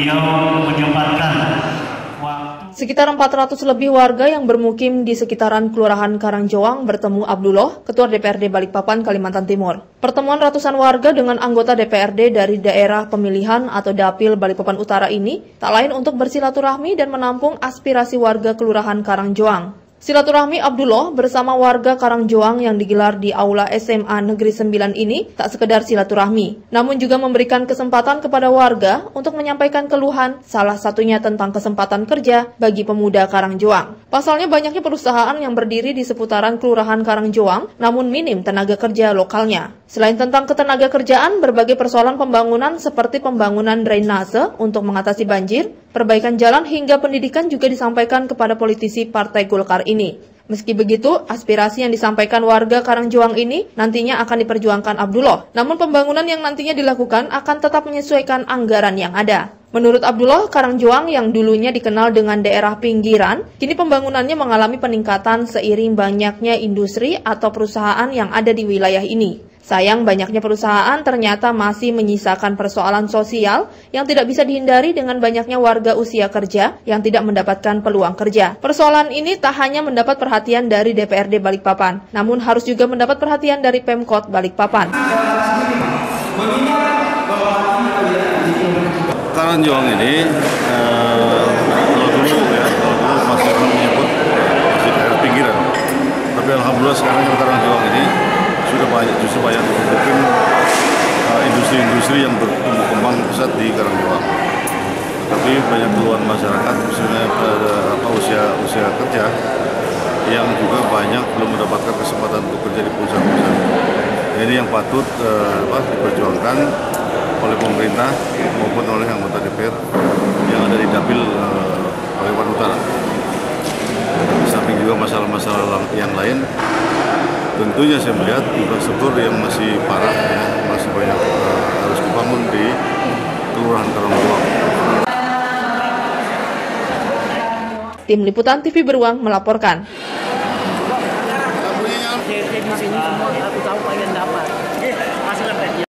beliau menyempatkan Sekitar 400 lebih warga yang bermukim di sekitaran Kelurahan Karangjoang bertemu Abdullah, Ketua DPRD Balikpapan, Kalimantan Timur. Pertemuan ratusan warga dengan anggota DPRD dari daerah pemilihan atau Dapil Balikpapan Utara ini tak lain untuk bersilaturahmi dan menampung aspirasi warga Kelurahan Karangjoang. Silaturahmi Abdullah bersama warga Karangjoang yang digelar di Aula SMA Negeri 9 ini tak sekedar silaturahmi, namun juga memberikan kesempatan kepada warga untuk menyampaikan keluhan, salah satunya tentang kesempatan kerja bagi pemuda Karangjoang. Pasalnya banyaknya perusahaan yang berdiri di seputaran Kelurahan Karangjoang, namun minim tenaga kerja lokalnya. Selain tentang ketenaga kerjaan, berbagai persoalan pembangunan seperti pembangunan drainase untuk mengatasi banjir, perbaikan jalan hingga pendidikan juga disampaikan kepada politisi Partai Golkar ini. Meski begitu, aspirasi yang disampaikan warga Karangjoang ini nantinya akan diperjuangkan Abdullah. Namun pembangunan yang nantinya dilakukan akan tetap menyesuaikan anggaran yang ada. Menurut Abdullah, Karangjoang yang dulunya dikenal dengan daerah pinggiran, kini pembangunannya mengalami peningkatan seiring banyaknya industri atau perusahaan yang ada di wilayah ini. Sayang banyaknya perusahaan ternyata masih menyisakan persoalan sosial yang tidak bisa dihindari dengan banyaknya warga usia kerja yang tidak mendapatkan peluang kerja. Persoalan ini tak hanya mendapat perhatian dari DPRD Balikpapan, namun harus juga mendapat perhatian dari Pemkot Balikpapan. Karangjoang ini kalau dulu masih orang menyebut masih daerah pinggiran, tapi alhamdulillah sekarang Karangjoang ini justru banyak mungkin industri-industri yang bertumbuh kembang pesat di Karangjoang. Tapi banyak keluhan masyarakat, khususnya usia kerja, yang juga banyak belum mendapatkan kesempatan untuk kerja di perusahaan-perusahaan. Ini yang patut diperjuangkan oleh pemerintah maupun oleh anggota DPR yang ada di Dapil Balikpapan Utara. Di samping juga masalah-masalah yang lain, tentunya saya melihat infrastruktur yang masih parah, masih banyak harus dibangun di Kelurahan Karangjoang. Tim Liputan TV Beruang melaporkan.